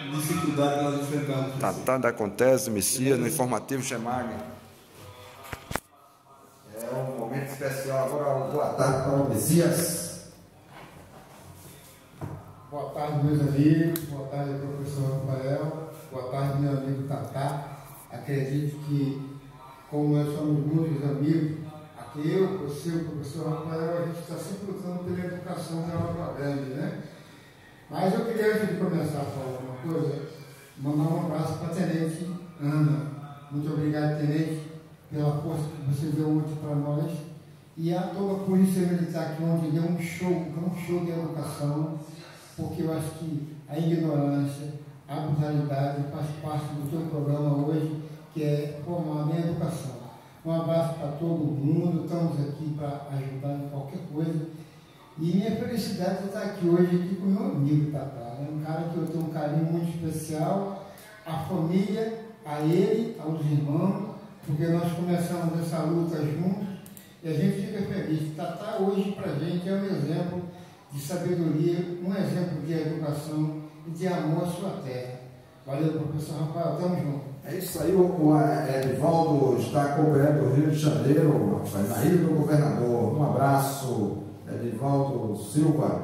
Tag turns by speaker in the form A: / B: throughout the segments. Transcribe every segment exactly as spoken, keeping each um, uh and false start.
A: dificuldade que nós enfrentamos.
B: Tatá da Contese, Messias, no informativo Chemag.
C: É um momento especial. Agora, boa tarde para o Messias.
D: Boa tarde, meus amigos. Boa tarde, professor Rafael. Boa tarde, meu amigo Tatá. Acredito que, como nós somos muitos amigos, aqui eu, você, o professor Rafael, a gente está sempre lutando pela educação da Lagoa Grande, né? Mas eu queria, antes de começar a falar uma coisa, mandar um abraço para a Tenente Ana. Muito obrigado, Tenente, pela força que você deu ontem para nós. E a toda a Polícia Militar que ontem deu um show, um show de educação, porque eu acho que a ignorância, a brutalidade faz parte do seu programa hoje, que é formar a minha educação. Um abraço para todo mundo, estamos aqui para ajudar em qualquer coisa. E minha felicidade de estar aqui hoje aqui com o meu amigo Tatá, é um cara que eu tenho um carinho muito especial, a família, a ele, aos irmãos, porque nós começamos essa luta juntos e a gente fica feliz. Tatá hoje para a gente é um exemplo de sabedoria, um exemplo de educação e de amor à sua terra. Valeu, professor Rafael, estamos juntos.
C: É isso aí, o, o Edivaldo está acompanhando o Rio de Janeiro, na ilha do governador. Um abraço, Edivaldo Silva.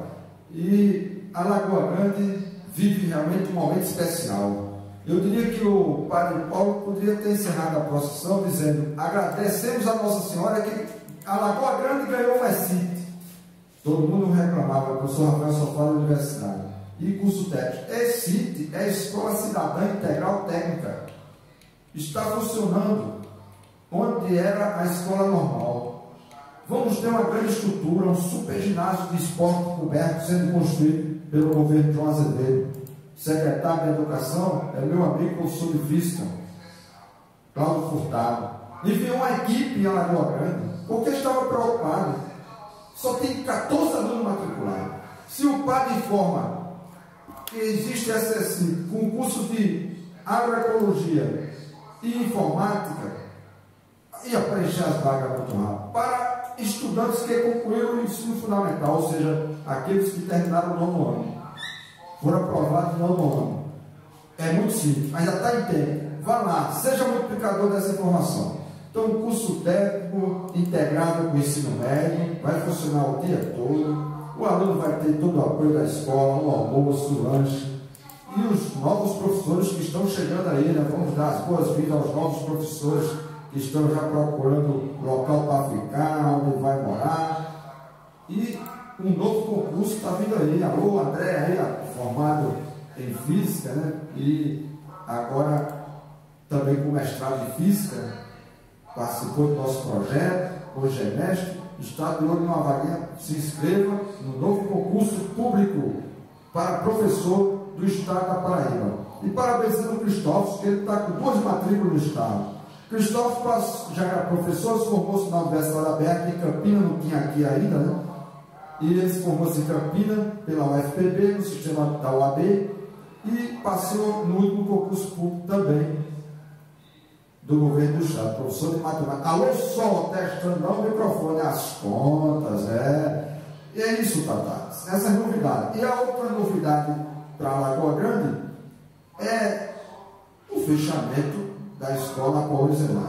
C: E a Lagoa Grande vive realmente um momento especial. Eu diria que o padre Paulo poderia ter encerrado a procissão dizendo: agradecemos a Nossa Senhora que a Lagoa Grande ganhou um ESIT. Todo mundo reclamava, o professor Rafael só fala da universidade. E curso técnico. ESIT é Escola Cidadã Integral Técnica. Está funcionando onde era a escola normal. Vamos ter uma grande estrutura, um super ginásio de esporte coberto sendo construído pelo governo João Azevedo. Secretário de Educação é meu amigo, professor de Física, Cláudio Furtado. Enviou uma equipe em Alagoa Grande porque estava preocupado. Só tem quatorze alunos matriculados. Se o padre informa que existe essa com um curso de agroecologia e informática, ia preencher as vagas muito rápido. Para estudantes que concluíram o ensino fundamental, ou seja, aqueles que terminaram o nono ano, foram aprovados no nono ano. É muito simples, ainda está em tempo. Vá lá, seja multiplicador dessa informação. Então, um curso técnico integrado com o ensino médio, vai funcionar o dia todo. O aluno vai ter todo o apoio da escola, o almoço, o lanche. E os novos professores que estão chegando aí, né? Vamos dar as boas-vindas aos novos professores que estão já procurando local para ficar, onde vai morar. E um novo concurso está vindo aí. Alô, André, aí, formado em Física, né? E agora também com mestrado em Física, participou do nosso projeto, hoje é mestre, está de olho numa vaguinha, se inscreva no novo concurso público para professor do Estado da Paraíba. E parabéns ao Cristóvão, que ele está com duas matrículas no Estado. Cristóvão já era professor, se formou-se na Universidade Aberta, em Campina, não tinha aqui ainda, né? E ele se formou-se em Campina, pela U F P B, no sistema da U A B, e passou no último concurso público também do governo do Estado, professor de matemática. Alô, só testando, não o microfone, as contas, é. E é isso, Tatá. Essa é a novidade. E a outra novidade para a Lagoa Grande é o fechamento da escola Paulo Zenar.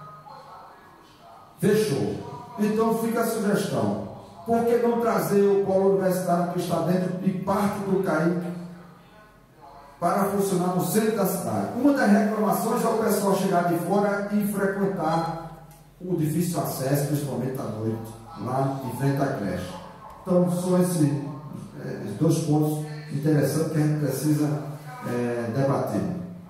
C: Fechou. Então fica a sugestão. Por que não trazer o polo universitário que está dentro de parte do Caíque para funcionar no centro da cidade? Uma das reclamações é o pessoal chegar de fora e frequentar o difícil acesso, principalmente à noite, lá em frente à creche. Então são esses é, dois pontos interessantes que a gente precisa é, debater.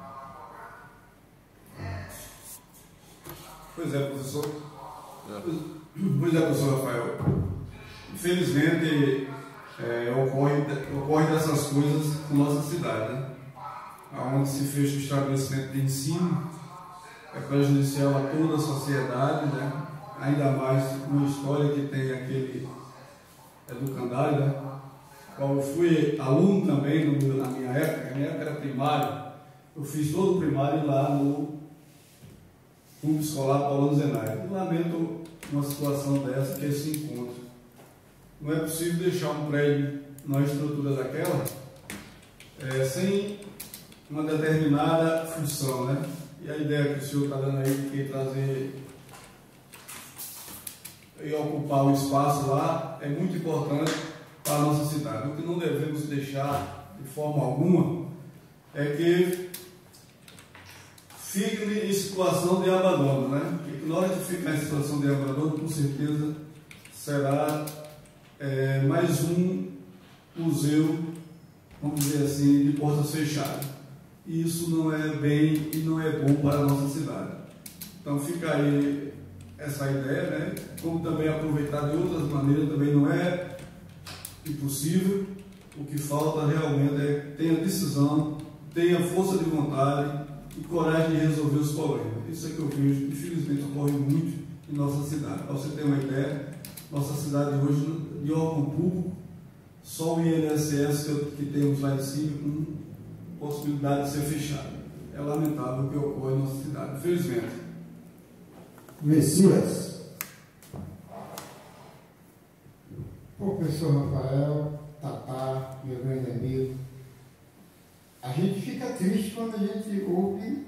A: Pois é, professor. Pois é, professor Rafael. Infelizmente, é, ocorre, ocorre dessas coisas na nossa cidade, né? Onde se fecha o estabelecimento de ensino, é prejudicial a toda a sociedade, né? Ainda mais uma história que tem aquele educandário, né? Eu fui aluno também no, na minha época, a minha época era primária, eu fiz todo o primário lá no Clube Escolar Paulo Zenaide. E lamento uma situação dessa, que é esse encontro. Não é possível deixar um prédio na estrutura daquela é, sem uma determinada função, né? E a ideia que o senhor está dando aí de que trazer e ocupar o espaço lá é muito importante para a nossa cidade. O que não devemos deixar de forma alguma é que fique em situação de abandono, né? Porque na hora de ficar em situação de abandono, com certeza será é, mais um museu, vamos dizer assim, de portas fechadas. E isso não é bem e não é bom para a nossa cidade. Então fica aí essa ideia, né? Como também aproveitar de outras maneiras também não é impossível. O que falta realmente é que tenha decisão, tenha força de vontade e coragem de resolver os problemas. Isso é que eu vejo, infelizmente, ocorre muito em nossa cidade. Para você ter uma ideia, nossa cidade hoje, de órgão público, só o I N S S que temos lá em cima, com possibilidade de ser fechado. É lamentável o que ocorre em nossa cidade, infelizmente.
C: Messias.
D: Professor Rafael, Tatá, meu grande amigo, a gente fica triste quando a gente ouve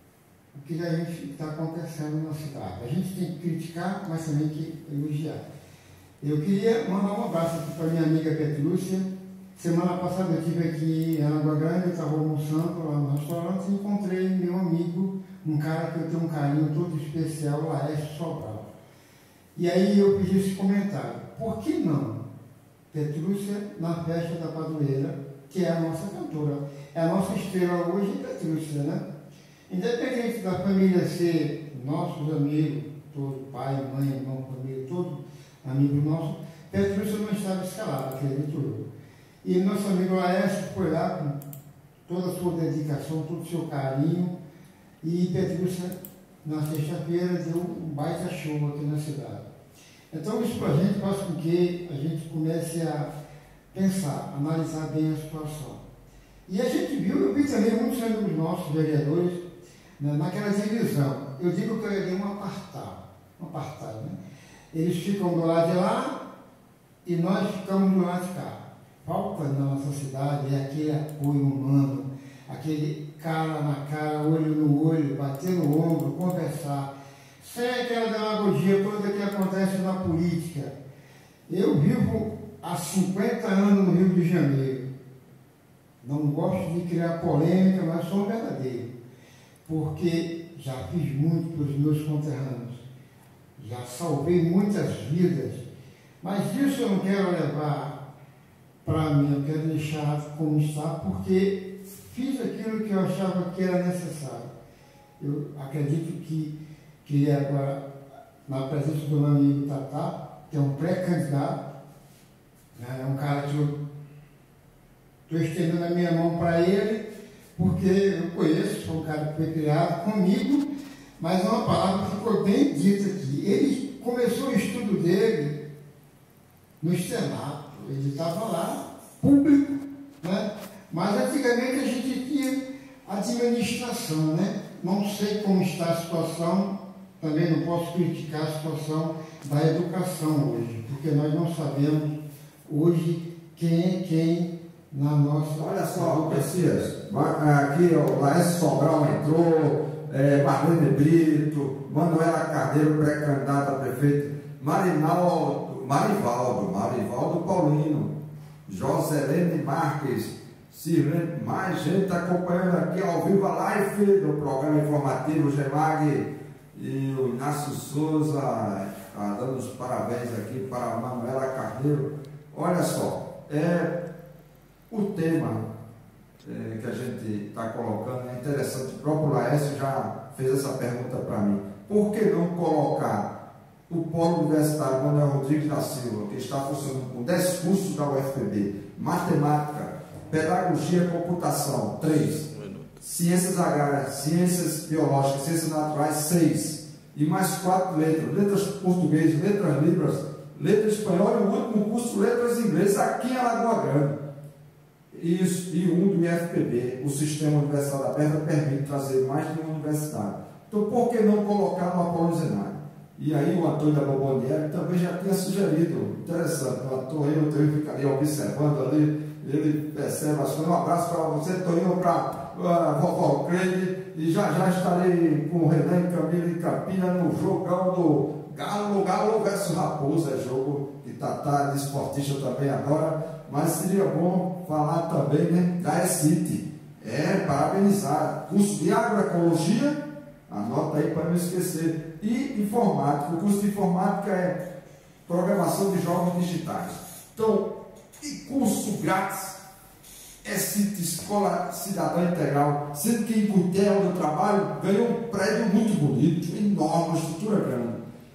D: o que a gente está acontecendo na cidade. A gente tem que criticar, mas também tem que elogiar. Eu queria mandar um abraço aqui para minha amiga Petrúcia. Semana passada eu estive aqui em Água Grande, eu estava almoçando lá no restaurante e encontrei meu amigo, um cara que eu tenho um carinho todo especial, Laércio Sobral. E aí eu pedi esse comentário: por que não Petrúcia na festa da padroeira, que é a nossa cantora? É a nossa estrela hoje, Petrúcia, né? Independente da família ser nossos amigos, todo pai, mãe, irmão, família, todo amigo nosso, Petrúcia não estava escalada, acredito eu. E nosso amigo Laércio foi lá com toda a sua dedicação, todo o seu carinho, e Petrúcia, na sexta-feira, deu um baita show aqui na cidade. Então, isso para a gente faz com que a gente comece a pensar, analisar bem a situação. E a gente viu, eu vi também muitos amigos nossos, vereadores, né, naquela divisão. Eu digo que eu ia um apartado, um apartado, né? Eles ficam do lado de lá e nós ficamos do lado de cá. Falta na nossa cidade é aquele apoio humano, aquele cara na cara, olho no olho, bater no ombro, conversar, sem aquela demagogia toda que acontece na política. Eu vivo há cinquenta anos no Rio de Janeiro. Não gosto de criar polêmica, mas sou verdadeiro, porque já fiz muito para os meus conterrâneos, já salvei muitas vidas, mas isso eu não quero levar para mim, eu quero deixar como está, porque fiz aquilo que eu achava que era necessário. Eu acredito que queria agora, na presença do meu amigo Tatá, que é um pré-candidato, né, é um cara que eu estou estendendo a minha mão para ele, porque eu conheço, sou um cara que foi criado comigo, mas uma palavra que ficou bem dita aqui. Ele começou o estudo dele no Senado, ele estava lá, público, né? Mas antigamente a gente tinha administração, né? Não sei como está a situação, também não posso criticar a situação da educação hoje, porque nós não sabemos hoje quem é quem na nossa...
C: Olha só, Messias, aqui o Laércio Sobral entrou, é, Marlene Brito, Manuela Carneiro, pré-candidata a prefeito, Marinaldo, Marivaldo, Marivaldo Paulino, Joselene Marques, Sirene, mais gente acompanhando aqui ao vivo a live do programa informativo G MAG, e o Inácio Souza está dando os parabéns aqui para a Manuela Carneiro. Olha só, é, o tema é, que a gente está colocando é interessante. O próprio Laércio já fez essa pergunta para mim: por que não colocar o Polo Universitário Manuel Rodrigues da Silva, que está funcionando com dez cursos da U F P B, matemática, pedagogia e computação, três, ciências agrárias, ciências biológicas, ciências naturais, seis, e mais quatro letras, letras português, letras libras, letras espanhol e o último curso, letras inglês, aqui em Alagoa Grande. Isso, e um do I F P B, o Sistema Universitário Aberto, permite trazer mais de uma universidade. Então, por que não colocar no Apolo Zenário? E aí o Antônio da Bobonieri também já tinha sugerido, interessante, o Antônio eu ficaria observando ali, ele percebe as coisas. Um abraço para você, estou indo para a vovó Cleide e já já estarei com o Renan Camila e Campina no jogão do Galo, Galo versus Raposa, é jogo que Tatá de esportista também agora, mas seria bom falar também, né, da E-City. É, parabenizar. Curso de agroecologia, anota aí para não esquecer. E informática. O curso de informática é programação de jogos digitais. Então, e curso grátis, E-City, Escola Cidadã Integral, sendo que em Cuité, onde eu trabalho, ganhou um prédio muito bonito, enorme, uma estrutura grande.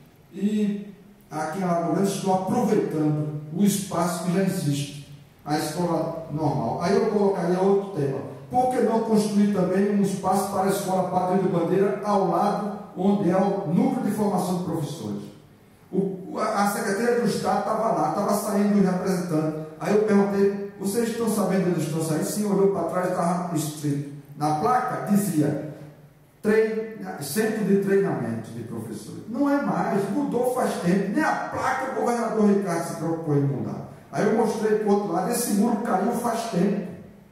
C: E aqui em Alagoas estou aproveitando o espaço que já existe, a escola normal. Aí eu colocaria outro tema. Por que não construir também um espaço para a Escola Pátria de Bandeira ao lado, onde é o núcleo de formação de professores? O, a Secretaria do Estado estava lá, estava saindo os representantes. Aí eu perguntei, vocês estão sabendo onde estão saindo? Sim, olhou para trás, estava escrito. Na placa dizia, treina, Centro de Treinamento de Professores. Não é mais, mudou faz tempo. Nem a placa o governador Ricardo se preocupou em mudar. Aí eu mostrei para o outro lado, esse muro caiu faz tempo.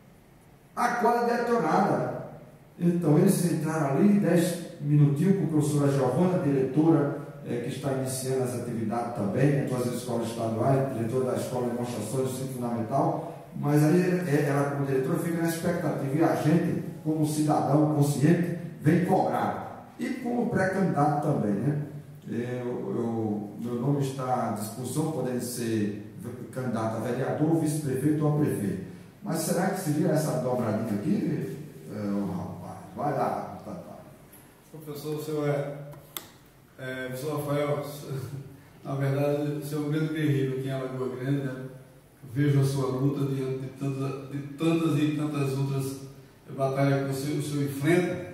C: A quadra detonada. Então eles entraram ali, dez minutinhos com a professora Giovana, diretora, é, que está iniciando as atividades também, em todas as escolas estaduais, diretora da Escola de Demonstrações do Ensino Fundamental, mas aí é, ela como diretora fica na expectativa, e a gente, como cidadão consciente, vem cobrar. E como pré-candidato também, né? Eu, eu, meu nome está à disposição, podendo ser candidato a vereador, vice-prefeito ou a prefeito. Mas será que seria essa dobradinha aqui? É, oh, rapaz, vai lá, tá, tá.
A: Professor, o senhor é, é professor Rafael, na verdade, o senhor é um grande guerreiro aqui em Alagoa Grande, né? Vejo a sua luta diante de tantas, de tantas e tantas outras batalhas que o senhor, o senhor enfrenta,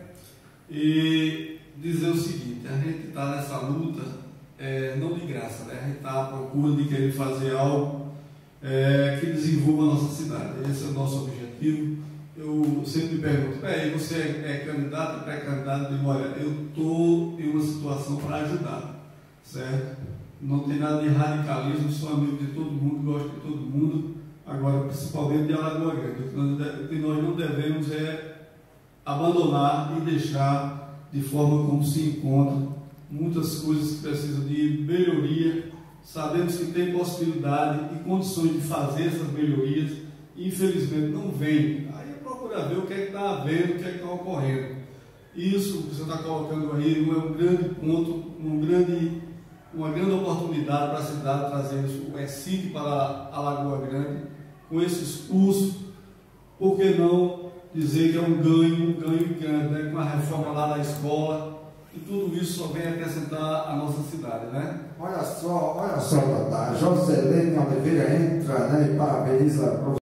A: e dizer o seguinte, a gente está nessa luta, é, não de graça, né? A gente está à procura de querer fazer algo É, que desenvolva a nossa cidade. Esse é o nosso objetivo. Eu sempre me pergunto, é, você é, é candidato, pré-candidato, digo, olha, eu estou em uma situação para ajudar, certo? Não tem nada de radicalismo, sou amigo de todo mundo, gosto de todo mundo, agora principalmente de Alagoa Grande. O que nós não devemos é abandonar e deixar de forma como se encontra muitas coisas que precisam de melhoria. Sabemos que tem possibilidade e condições de fazer essas melhorias, e infelizmente não vem. Aí é procurar ver o que é que está havendo, o que é que está ocorrendo. Isso que você está colocando aí é um grande ponto, um grande, uma grande oportunidade para a cidade trazer isso, o E-City para a Lagoa Grande, com esses cursos. Por que não dizer que é um ganho, um ganho grande, né? Com a reforma lá da escola. E tudo isso só vem acrescentar a nossa cidade, né?
C: Olha só, olha só, Tatá, Joselene Oliveira entra, né, e parabeniza a